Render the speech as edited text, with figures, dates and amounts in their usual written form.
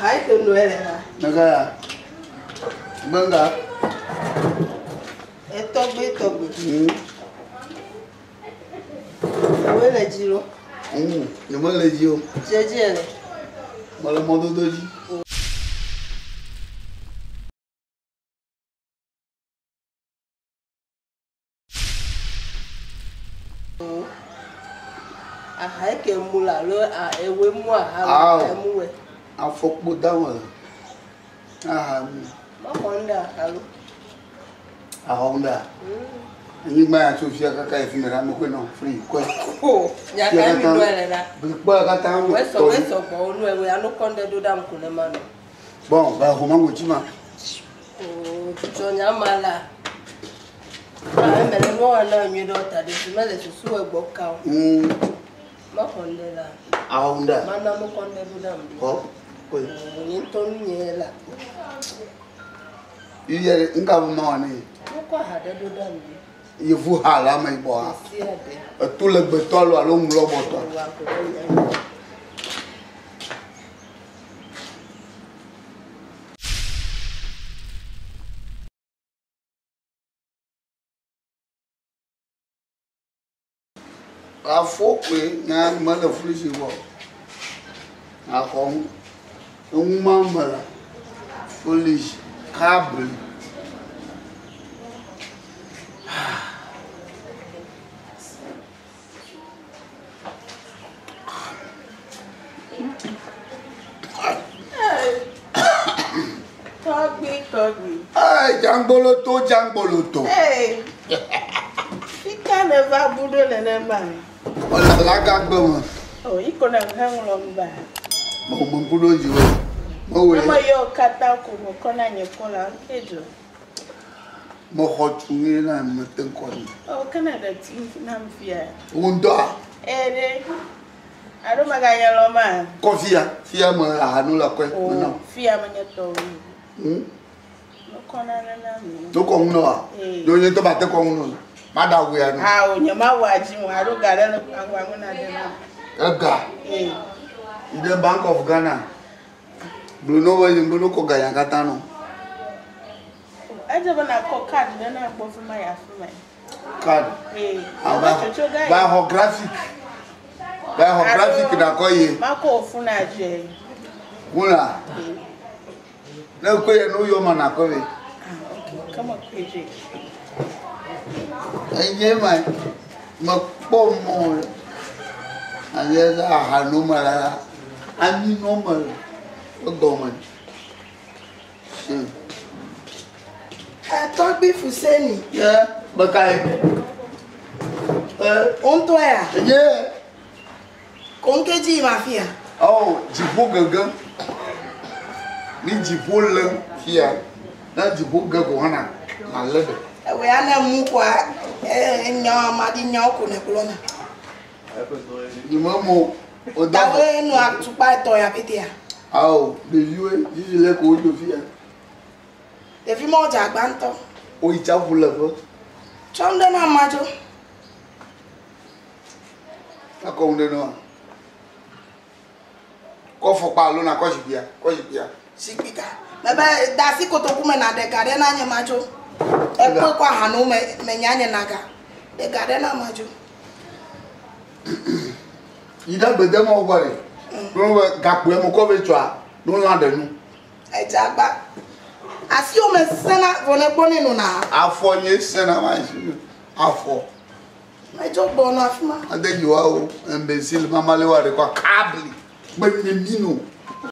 hai que não é lá. Naga. Banga. É tobe. Não é giro. Não é giro. Jejele. Mala modo doji. Hai que mula lo a ewe mu a mu we. Afokpo dawon. Ma Honda alo. A Honda. Ni ma ya Sofia kaka e finira mo ko no free ko. Oh, ya ka mi do ele da. Bi po ka ta mo. We so bo nu ewe anu konde do dam ko le ma no. Bon, ba ko mango chima. Oh, jo nya mala. Ba me le mo na mi do ta de me le susu e gbo ka o. Ma Honda la. A Honda. Ma na mo konde do dam. Ko. Ko. Ni to ni la. Iye nka mo ma ni. Ko ha de do dam. Ye vous hala mai bo a. Tout le betolo alo nglo boto. A fokwe na ma le flushi wo. A kom mama foolish câble. Togi. Ai, jangboloto. Hey. Fika ne va budo le ne mami. Ola laga gbomo. Oh, iko na hang lomba. Mo budo jiwe. Mo we. Mo yo kata ko mo kona nyekola ejo. Mo hotunge na meten ko ni. Oh, kana da tin na mfia. Unda. De. Aro maganya loma. Ko fia mo ahanu la ko. Oh, fia mo nyeto. Kona na mi. Do ko nno a. Do yin to ba te ko nno. Ma da we anu. Ah, o nyama waji mo aro gare no kwangwa na de na. Ega. In the Bank of Ghana. Bruno wa yimbuno ko ga yankata no. Aje bana ko card na gbo fun ma ya fun ma. Card. Biographic. Biographic na ko ye. Ma ko fun na je. Wuna. Na ko ye no yo ma na ko we. Okay, come on, PJ. Enye mai. Ma po mo. Anye za hanu mara. Ani normal. O goman. EWE Fousseni. Yeah, bakai. On toi ya. Yeah. Konkeji mafia. Oh, jibo gaga. Ni jibo leng fia. Na jibo gaga hana. Na lebe. We ana mu kwa nya ma di nya ko ne kolona. Ni mamo o da. Tawe no atupa to ya petia. Oh, the you le ko do fia. E fi mo ja gba nto. O ija fule ko. Chonde na majo. Ta ko unde no. Ko fo pa lo na ko jipia. Sikika. Baba da si ko to kuma na de gare na nya majo. E ko kwa hanu me nyanye naga. De gare na majo. Ida gbede mo gbare. No gapo e mo ko be twa. No la de nu. E jagba. Asi o me sena vole boni no na. Afo nye sena ma shi. Afo. Me jo bono afima. Ade jiwa o imbecile mama le wa de kwa kabli. Gbe mi no.